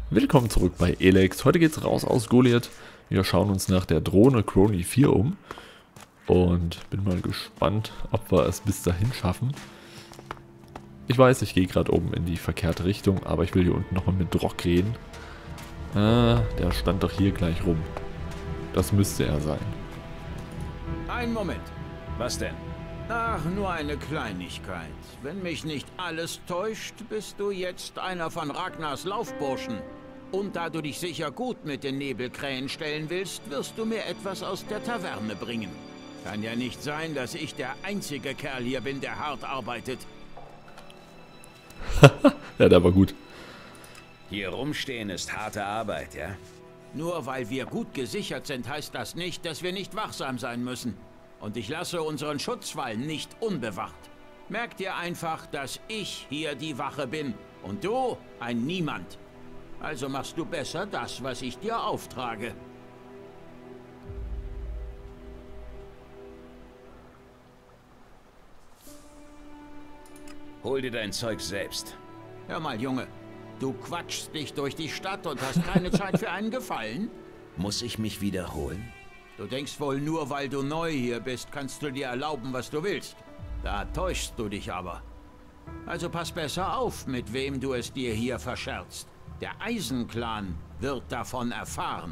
Willkommen zurück bei Elex. Heute geht's raus aus Goliath. Wir schauen uns nach der Drohne Crony 4 um. Und bin mal gespannt, ob wir es bis dahin schaffen. Ich weiß, ich gehe gerade oben in die verkehrte Richtung, aber ich will hier unten nochmal mit Drock reden. Der stand doch hier gleich rum. Das müsste er sein. Einen Moment. Was denn? Ach, nur eine Kleinigkeit. Wenn mich nicht alles täuscht, bist du jetzt einer von Ragnars Laufburschen. Und da du dich sicher gut mit den Nebelkrähen stellen willst, wirst du mir etwas aus der Taverne bringen. Kann ja nicht sein, dass ich der einzige Kerl hier bin, der hart arbeitet. Ja, der war gut. Hier rumstehen ist harte Arbeit, ja? Nur weil wir gut gesichert sind, heißt das nicht, dass wir nicht wachsam sein müssen. Und ich lasse unseren Schutzwall nicht unbewacht. Merk dir einfach, dass ich hier die Wache bin und du ein Niemand. Also machst du besser das, was ich dir auftrage. Hol dir dein Zeug selbst. Hör mal, Junge. Du quatschst dich durch die Stadt und hast keine Zeit für einen Gefallen? Muss ich mich wiederholen? Du denkst wohl, nur weil du neu hier bist, kannst du dir erlauben, was du willst. Da täuschst du dich aber. Also pass besser auf, mit wem du es dir hier verscherzt. Der Eisenclan wird davon erfahren.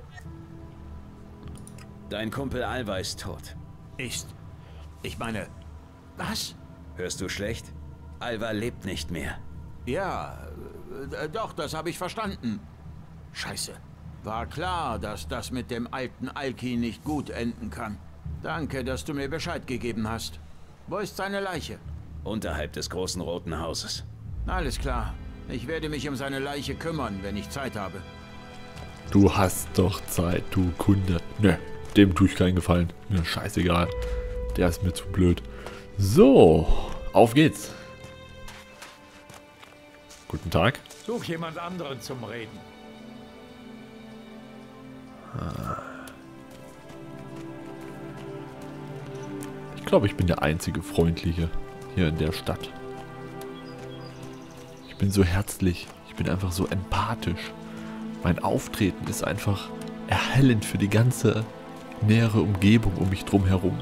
Dein Kumpel Alva ist tot. Ist. Ich meine, was? Hörst du schlecht? Alva lebt nicht mehr. Ja, doch, das habe ich verstanden. Scheiße. War klar, dass das mit dem alten Alki nicht gut enden kann. Danke, dass du mir Bescheid gegeben hast. Wo ist seine Leiche? Unterhalb des großen roten Hauses. Alles klar. Ich werde mich um seine Leiche kümmern, wenn ich Zeit habe. Du hast doch Zeit, du Kunde. Ne, dem tue ich keinen Gefallen. Mir scheißegal. Der ist mir zu blöd. So, auf geht's. Guten Tag. Such jemand anderen zum Reden. Ich glaube, ich bin der einzige Freundliche hier in der Stadt. Ich bin so herzlich. Ich bin einfach so empathisch. Mein Auftreten ist einfach erhellend für die ganze nähere Umgebung um mich drum herum.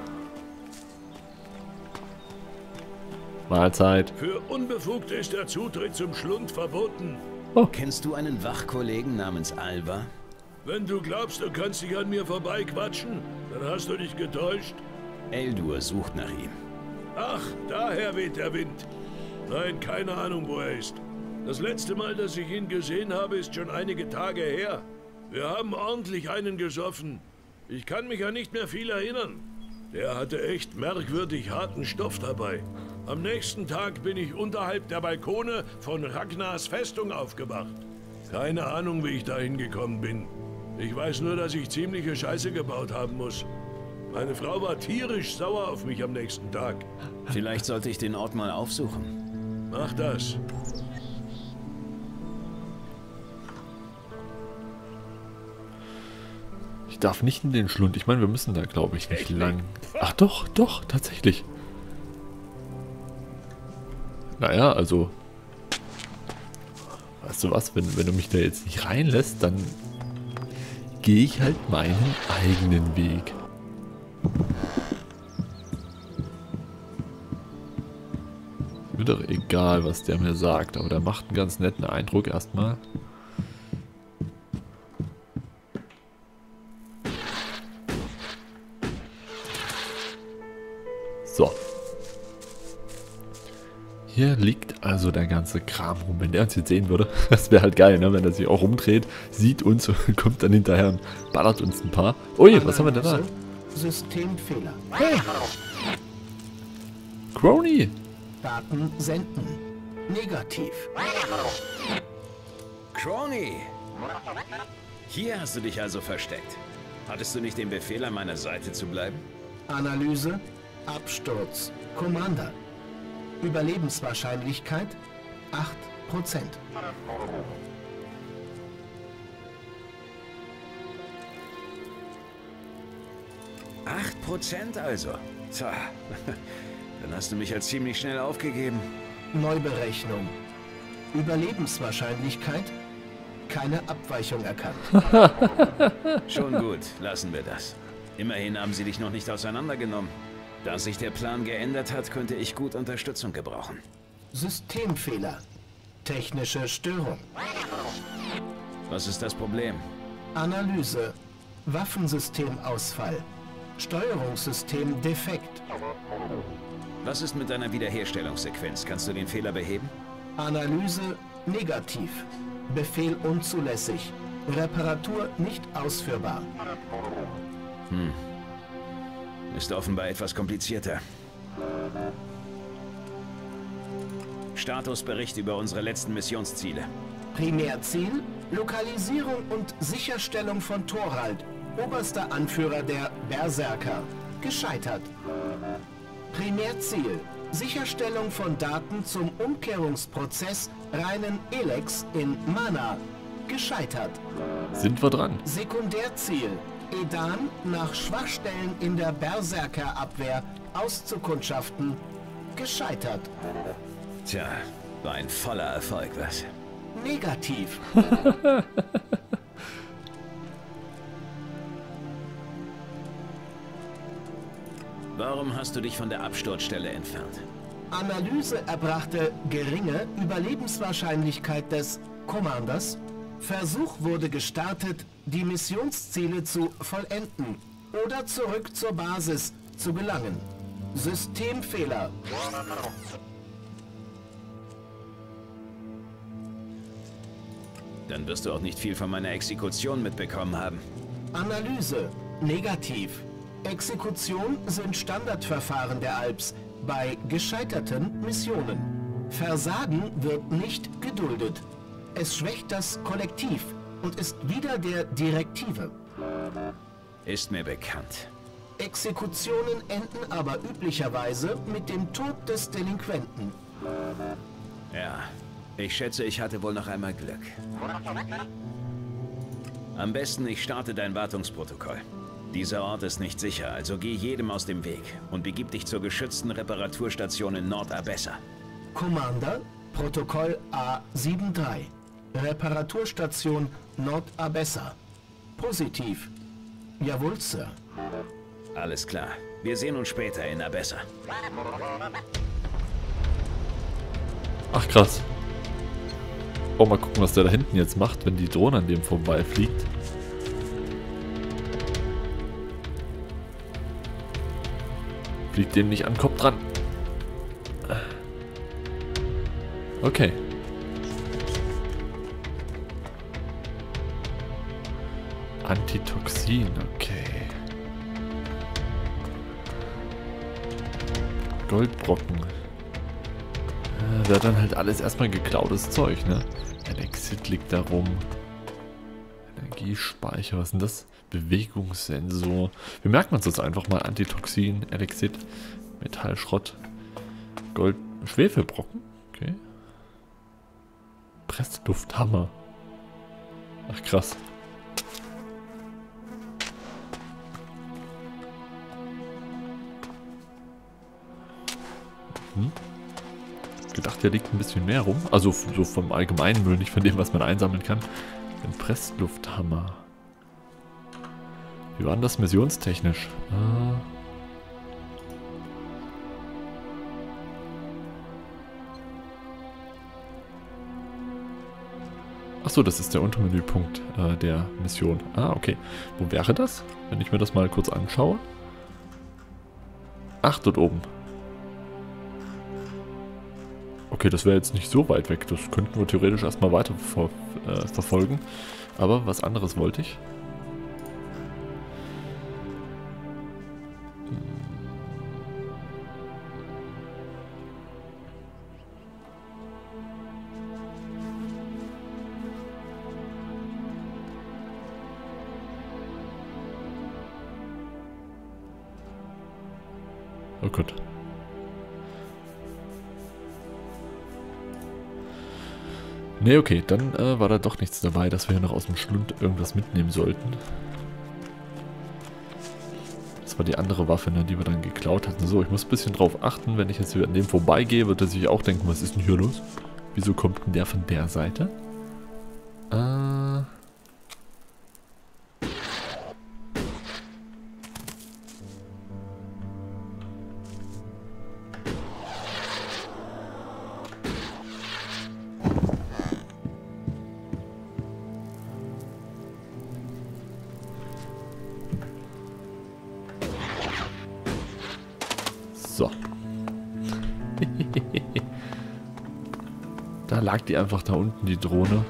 Mahlzeit. Für Unbefugte ist der Zutritt zum Schlund verboten. Oh. Kennst du einen Wachkollegen namens Alva? Wenn du glaubst, du kannst dich an mir vorbeiquatschen, dann hast du dich getäuscht. Eldur sucht nach ihm. Ach, daher weht der Wind. Nein, keine Ahnung, wo er ist. Das letzte Mal, dass ich ihn gesehen habe, ist schon einige Tage her. Wir haben ordentlich einen gesoffen. Ich kann mich an nicht mehr viel erinnern. Der hatte echt merkwürdig harten Stoff dabei. Am nächsten Tag bin ich unterhalb der Balkone von Ragnars Festung aufgewacht. Keine Ahnung, wie ich dahin gekommen bin. Ich weiß nur, dass ich ziemliche Scheiße gebaut haben muss. Meine Frau war tierisch sauer auf mich am nächsten Tag. Vielleicht sollte ich den Ort mal aufsuchen. Mach das. Ich darf nicht in den Schlund. Ich meine, wir müssen da, glaube ich, nicht lang. Ach doch, doch, tatsächlich. Naja, also... Weißt du was, wenn du mich da jetzt nicht reinlässt, dann gehe ich halt meinen eigenen Weg. Mir doch egal, was der mir sagt, aber der macht einen ganz netten Eindruck erstmal. So. Hier liegt also der ganze Kram rum. Wenn der uns jetzt sehen würde, das wäre halt geil, ne? Wenn er sich auch rumdreht, sieht uns und kommt dann hinterher und ballert uns ein paar. Ui, was haben wir denn da? Systemfehler. Crony! Daten senden. Negativ. Crony! Hier hast du dich also versteckt. Hattest du nicht den Befehl, an meiner Seite zu bleiben? Analyse. Absturz. Commander. Überlebenswahrscheinlichkeit 8%. 8% also. Tja, dann hast du mich ja ziemlich schnell aufgegeben. Neuberechnung. Überlebenswahrscheinlichkeit keine Abweichung erkannt. Schon gut, lassen wir das. Immerhin haben sie dich noch nicht auseinandergenommen. Da sich der Plan geändert hat, könnte ich gut Unterstützung gebrauchen. Systemfehler. Technische Störung. Was ist das Problem? Analyse. Waffensystemausfall. Steuerungssystem defekt. Was ist mit deiner Wiederherstellungssequenz? Kannst du den Fehler beheben? Analyse negativ. Befehl unzulässig. Reparatur nicht ausführbar. Ist offenbar etwas komplizierter. Statusbericht über unsere letzten Missionsziele. Primärziel: Lokalisierung und Sicherstellung von Thorald, oberster Anführer der Berserker. Gescheitert. Primärziel: Sicherstellung von Daten zum Umkehrungsprozess reinen Elex in Mana. Gescheitert. Sind wir dran? Sekundärziel: Edan nach Schwachstellen in der Berserkerabwehr auszukundschaften. Gescheitert. Tja, war ein voller Erfolg, was? Negativ. Warum hast du dich von der Absturzstelle entfernt? Analyse erbrachte geringe Überlebenswahrscheinlichkeit des Commanders. Versuch wurde gestartet, die Missionsziele zu vollenden oder zurück zur Basis zu gelangen. Systemfehler. Dann wirst du auch nicht viel von meiner Exekution mitbekommen haben. Analyse negativ. Exekution sind Standardverfahren der Alps bei gescheiterten Missionen. Versagen wird nicht geduldet. Es schwächt das Kollektiv und ist wider der Direktive. Ist mir bekannt. Exekutionen enden aber üblicherweise mit dem Tod des Delinquenten. Ja, ich schätze, ich hatte wohl noch einmal Glück. Am besten, ich starte dein Wartungsprotokoll. Dieser Ort ist nicht sicher, also geh jedem aus dem Weg und begib dich zur geschützten Reparaturstation in Nord-Abessa. Commander, Protokoll A73. Reparaturstation Nord-Abessa. Positiv. Jawohl, Sir. Alles klar. Wir sehen uns später in Abessa. Ach krass. Oh, mal gucken, was der da hinten jetzt macht, wenn die Drohne an dem vorbeifliegt. Fliegt dem nicht an den Kopf dran. Okay. Antitoxin, okay. Goldbrocken. Wäre dann halt alles erstmal geklautes Zeug, ne? Elexit liegt da rum. Energiespeicher, was ist denn das? Bewegungssensor. Wir merken uns das einfach mal. Antitoxin, Elexit, Metallschrott, Gold, Schwefelbrocken. Okay. Presslufthammer. Ach krass. Gedacht, hier liegt ein bisschen mehr rum. Also so vom allgemeinen Müll, nicht von dem, was man einsammeln kann. Ein Presslufthammer. Wie war denn das missionstechnisch? Achso, das ist der Untermenüpunkt der Mission. Ah, okay. Wo wäre das? Wenn ich mir das mal kurz anschaue. Ach, dort oben. Okay, das wäre jetzt nicht so weit weg. Das könnten wir theoretisch erstmal weiter verfolgen. Aber was anderes wollte ich. Oh Gott. Ne, okay, dann war da doch nichts dabei, dass wir hier noch aus dem Schlund irgendwas mitnehmen sollten. Das war die andere Waffe, ne, die wir dann geklaut hatten. So, ich muss ein bisschen drauf achten, wenn ich jetzt hier an dem vorbeigehe, wird er sich auch denken, was ist denn hier los? Wieso kommt denn der von der Seite? lag die einfach da unten, die Drohne.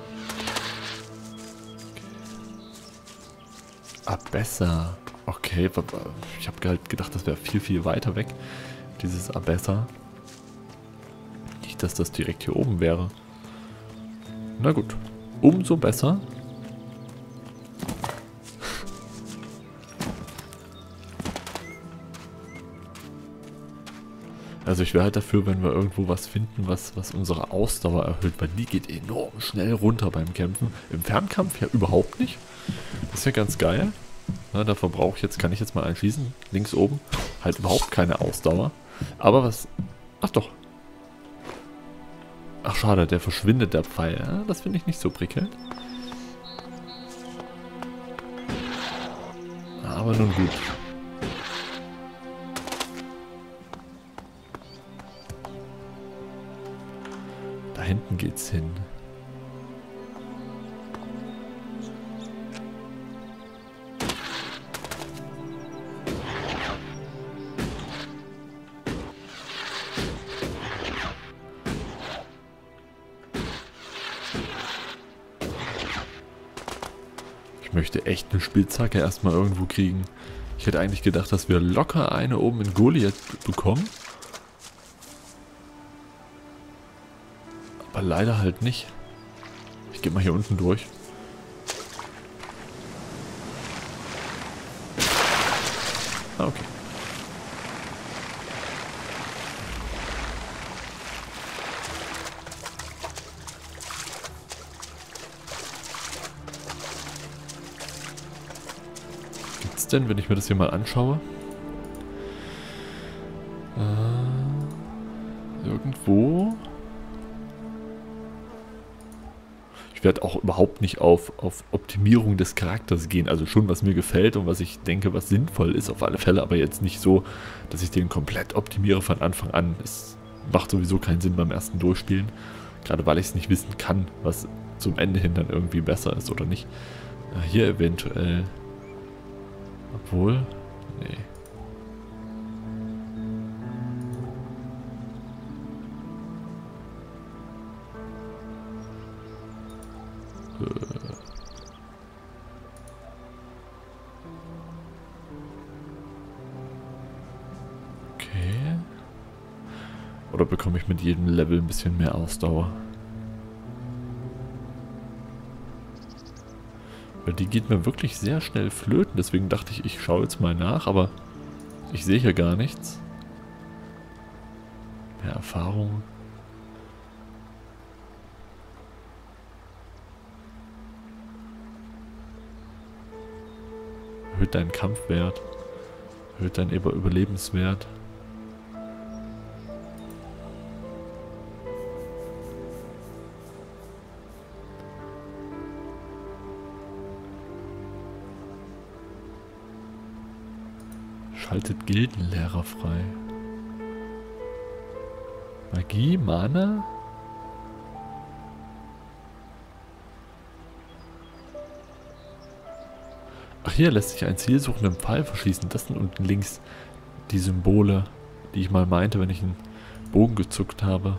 Abessa. Okay, ich habe halt gedacht, das wäre viel, viel weiter weg. Dieses Abessa. Nicht, dass das direkt hier oben wäre. Na gut. Umso besser. Also ich wäre halt dafür, wenn wir irgendwo was finden, was unsere Ausdauer erhöht, weil die geht enorm schnell runter beim Kämpfen. Im Fernkampf ja überhaupt nicht. Das ist ja ganz geil. Na, da verbrauche ich jetzt, kann ich jetzt mal einschließen, links oben, halt überhaupt keine Ausdauer. Aber was, ach doch. Ach schade, der verschwindet, der Pfeil. Ja, das finde ich nicht so prickelnd. Aber nun gut. Da hinten geht's hin. Ich möchte echt eine Spitzhacke erstmal irgendwo kriegen. Ich hätte eigentlich gedacht, dass wir locker eine oben in Goliath bekommen. Aber leider halt nicht. Ich gehe mal hier unten durch. Ah, okay. Gibt's denn, wenn ich mir das hier mal anschaue? Irgendwo... Ich werde auch überhaupt nicht auf Optimierung des Charakters gehen. Also schon, was mir gefällt und was ich denke, was sinnvoll ist auf alle Fälle. Aber jetzt nicht so, dass ich den komplett optimiere von Anfang an. Es macht sowieso keinen Sinn beim ersten Durchspielen. Gerade weil ich es nicht wissen kann, was zum Ende hin dann irgendwie besser ist oder nicht. Hier eventuell. Obwohl, nee. Okay. Oder bekomme ich mit jedem Level ein bisschen mehr Ausdauer? Weil die geht mir wirklich sehr schnell flöten. Deswegen dachte ich, ich schaue jetzt mal nach, aber ich sehe hier gar nichts. Mehr Erfahrung. Erhöht deinen Kampfwert. Erhöht deinen Überlebenswert. Schaltet Gildenlehrer frei. Magie, Mana? Ach, hier lässt sich ein zielsuchenden Pfeil verschießen. Das sind unten links die Symbole, die ich mal meinte, wenn ich einen Bogen gezuckt habe.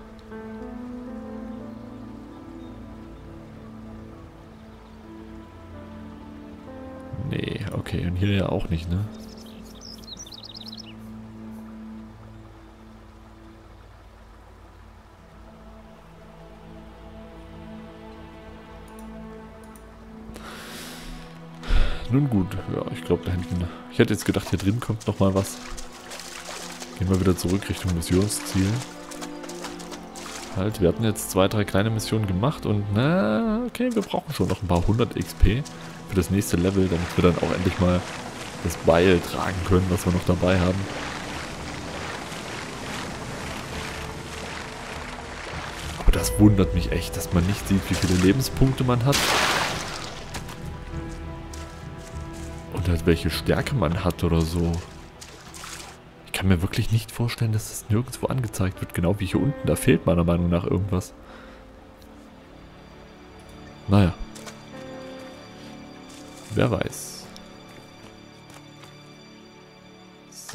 Nee, okay, und hier ja auch nicht, ne? Nun gut, ja, ich glaube da hinten. Ich hätte jetzt gedacht, hier drin kommt noch mal was. Gehen wir wieder zurück Richtung Missionsziel. Halt, wir hatten jetzt 2, 3 kleine Missionen gemacht und na, okay, wir brauchen schon noch ein paar 100 XP für das nächste Level, damit wir dann auch endlich mal das Beil tragen können, was wir noch dabei haben. Aber das wundert mich echt, dass man nicht sieht, wie viele Lebenspunkte man hat. Und halt welche Stärke man hat oder so. Ich kann mir wirklich nicht vorstellen, dass das nirgendwo angezeigt wird. Genau wie hier unten. Da fehlt meiner Meinung nach irgendwas. Naja. Wer weiß. So.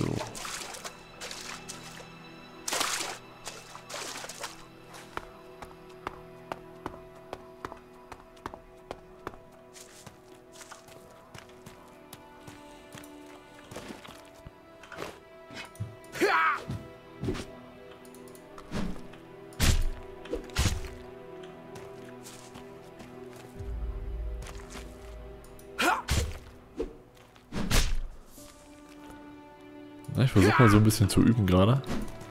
Na, ich versuche mal so ein bisschen zu üben gerade.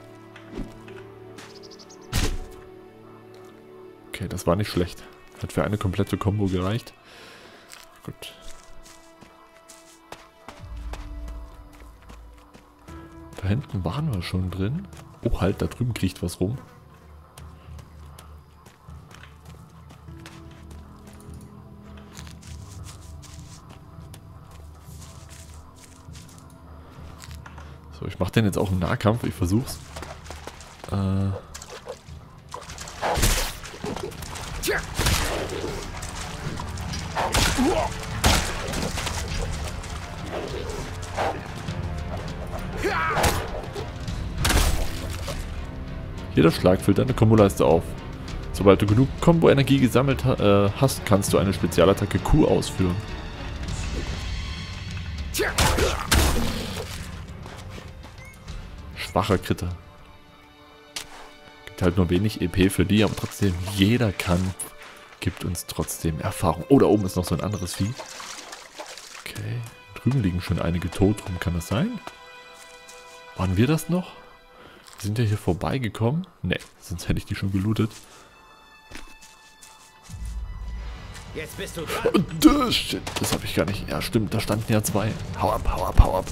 Okay, das war nicht schlecht. Hat für eine komplette Combo gereicht. Gut. Da hinten waren wir schon drin. Oh, halt, da drüben kriecht was rum. So, ich mache den jetzt auch im Nahkampf. Ich versuch's. Jeder Schlag füllt deine Kombo-Leiste auf. Sobald du genug Combo-Energie gesammelt hast, kannst du eine Spezialattacke Q ausführen. Schwacher Kritter. Gibt halt nur wenig EP für die, aber trotzdem, jeder Kampf gibt uns trotzdem Erfahrung. Oh, da oben ist noch so ein anderes Vieh. Okay, drüben liegen schon einige tot rum, kann das sein? Waren wir das noch? Sind ja hier vorbeigekommen? Ne, sonst hätte ich die schon gelootet. Jetzt bist du dran. Shit, das habe ich gar nicht. Ja, stimmt, da standen ja zwei. Hau ab, hau ab, hau ab.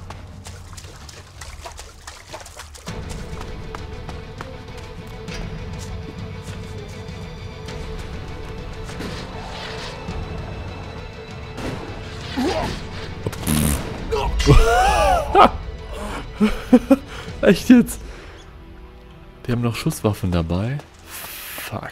Echt jetzt? Die haben noch Schusswaffen dabei. Fuck.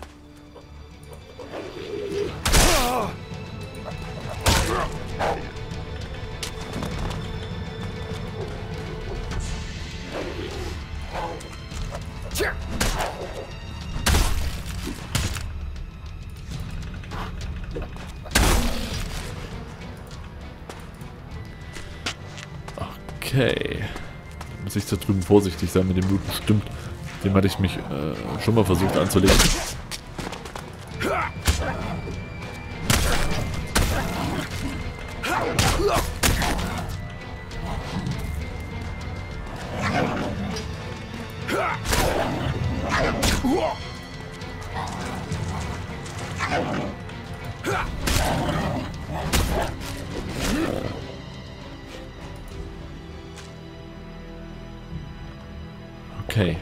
Okay. Muss ich da drüben vorsichtig sein mit dem Looten. Stimmt. Dem hatte ich mich schon mal versucht anzulegen. Okay.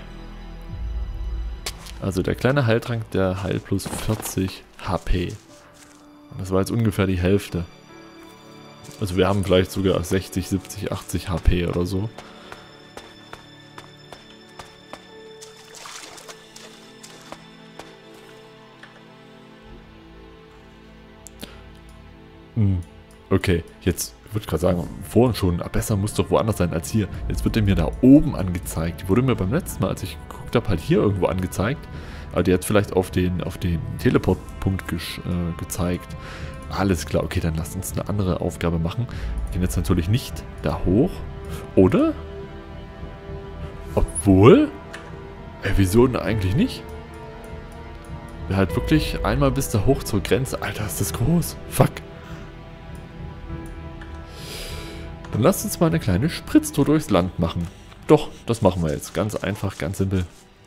Also der kleine Heiltrank, der heilt plus 40 HP. Und das war jetzt ungefähr die Hälfte. Also wir haben vielleicht sogar 60, 70, 80 HP oder so. Okay, jetzt würde ich gerade sagen, vorhin schon, besser muss doch woanders sein als hier. Jetzt wird er mir da oben angezeigt. Die wurde mir beim letzten Mal, als ich geguckt habe, halt hier irgendwo angezeigt. Aber die hat vielleicht auf den Teleportpunkt gezeigt. Alles klar, okay, dann lasst uns eine andere Aufgabe machen. Wir gehen jetzt natürlich nicht da hoch. Oder? Obwohl? Wieso denn eigentlich nicht? Wir halt wirklich einmal bis da hoch zur Grenze. Alter, ist das groß. Fuck. Dann lasst uns mal eine kleine Spritztour durchs Land machen. Doch, das machen wir jetzt. Ganz einfach, ganz simpel.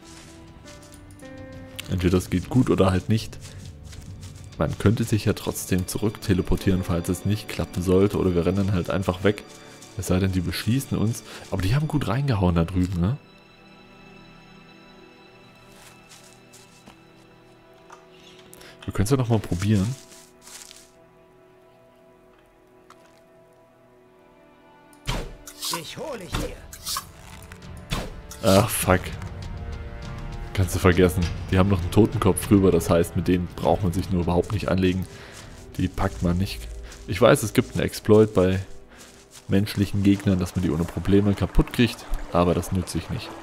Entweder das geht gut oder halt nicht. Man könnte sich ja trotzdem zurück teleportieren, falls es nicht klappen sollte. Oder wir rennen halt einfach weg. Es sei denn, die beschießen uns. Aber die haben gut reingehauen da drüben, ne? Wir können es ja nochmal probieren. Ich hole dich hier. Ach, fuck. Kannst du vergessen. Die haben noch einen Totenkopf drüber, das heißt, mit denen braucht man sich nur überhaupt nicht anlegen. Die packt man nicht. Ich weiß, es gibt einen Exploit bei menschlichen Gegnern, dass man die ohne Probleme kaputt kriegt, aber das nützt sich nicht.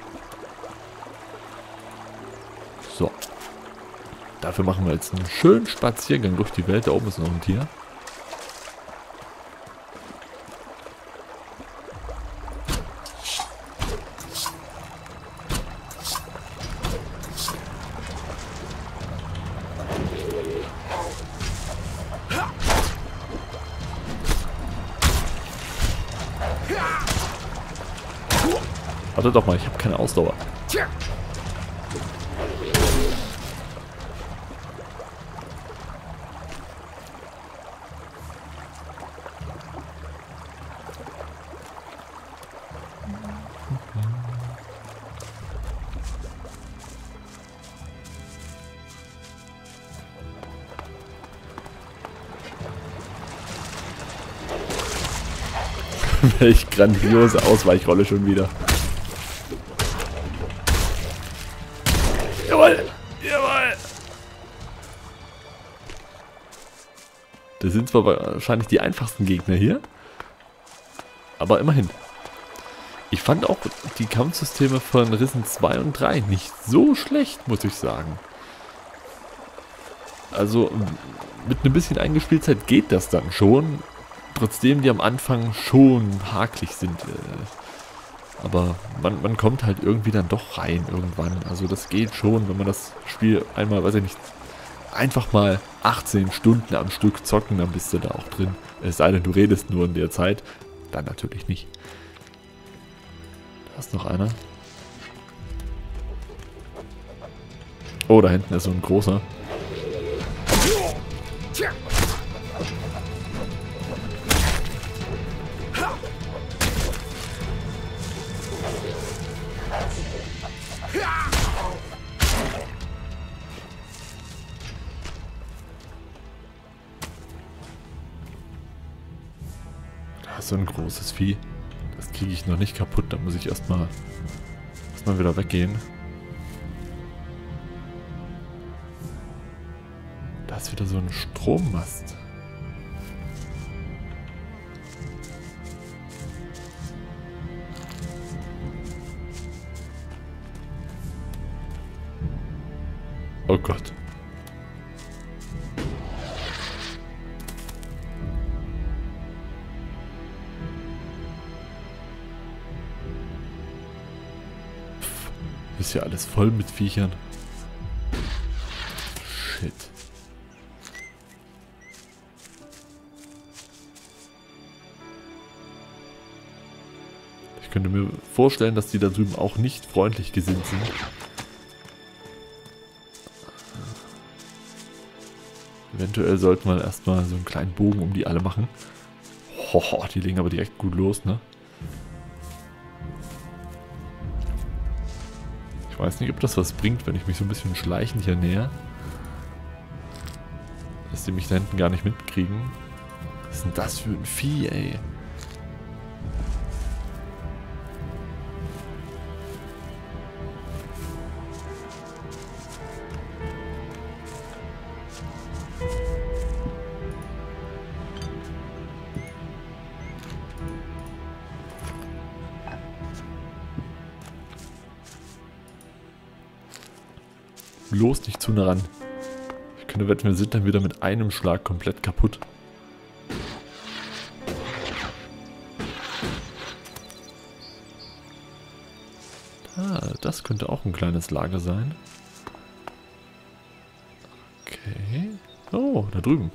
So. Dafür machen wir jetzt einen schönen Spaziergang durch die Welt. Da oben ist noch ein Tier. Warte doch mal, ich habe keine Ausdauer. Welch grandiose Ausweichrolle schon wieder. Jawohl! Jawohl! Das sind zwar wahrscheinlich die einfachsten Gegner hier, aber immerhin. Ich fand auch die Kampfsysteme von Risen 2 und 3 nicht so schlecht, muss ich sagen. Also mit ein bisschen Eingespieltheit geht das dann schon. Trotzdem die am Anfang schon hakelig sind. Aber man kommt halt irgendwie dann doch rein irgendwann. Also das geht schon, wenn man das Spiel einmal, weiß ich nicht, einfach mal 18 Stunden am Stück zocken, dann bist du da auch drin. Es sei denn, du redest nur in der Zeit. Dann natürlich nicht. Da ist noch einer. Oh, da hinten ist so ein großer. So ein großes Vieh. Das kriege ich noch nicht kaputt. Da muss ich erstmal wieder weggehen. Da ist wieder so ein Strommast. Oh Gott. Ist ja alles voll mit Viechern. Shit. Ich könnte mir vorstellen, dass die da drüben auch nicht freundlich gesinnt sind. Eventuell sollten wir erstmal so einen kleinen Bogen um die alle machen. Hoho, die legen aber direkt gut los, ne? Ich weiß nicht, ob das was bringt, wenn ich mich so ein bisschen schleichend hier näher. Dass die mich da hinten gar nicht mitkriegen. Was ist denn das für ein Vieh, ey? Bloß nicht zu nah ran. Ich könnte wetten, wir sind dann wieder mit einem Schlag komplett kaputt. Ah, das könnte auch ein kleines Lager sein. Okay. Oh, da drüben.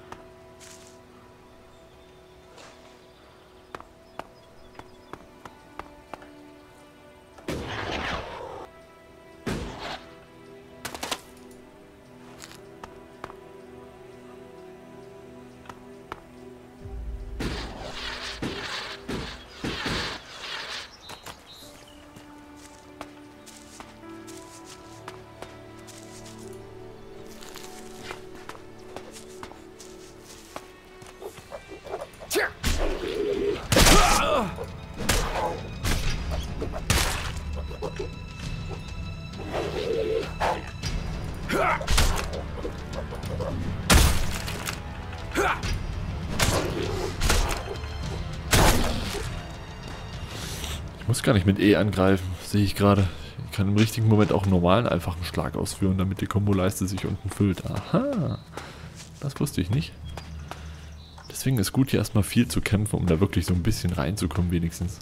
Ich muss gar nicht mit E angreifen, sehe ich gerade. Ich kann im richtigen Moment auch einen normalen, einfachen Schlag ausführen, damit die Komboleiste sich unten füllt. Aha, das wusste ich nicht. Deswegen ist gut, hier erstmal viel zu kämpfen, um da wirklich so ein bisschen reinzukommen wenigstens.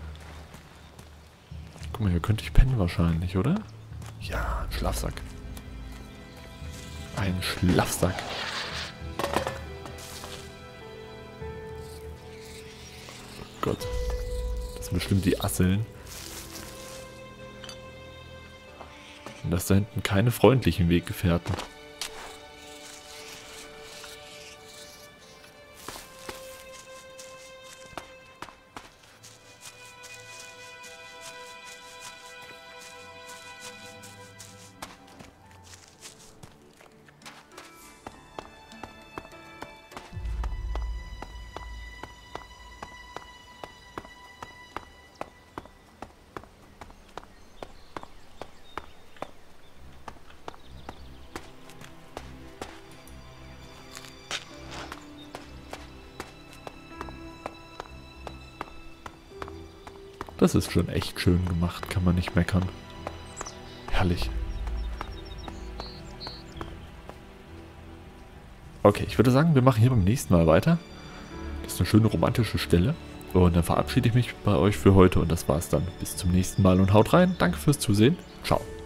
Guck mal, hier könnte ich pennen wahrscheinlich, oder? Ja, ein Schlafsack. Ein Schlafsack. Oh Gott. Das sind bestimmt die Asseln. Und das da hinten keine freundlichen Weggefährten. Das ist schon echt schön gemacht, kann man nicht meckern. Herrlich. Okay, ich würde sagen, wir machen hier beim nächsten Mal weiter. Das ist eine schöne romantische Stelle. Und dann verabschiede ich mich bei euch für heute und das war's dann. Bis zum nächsten Mal und haut rein. Danke fürs Zusehen. Ciao.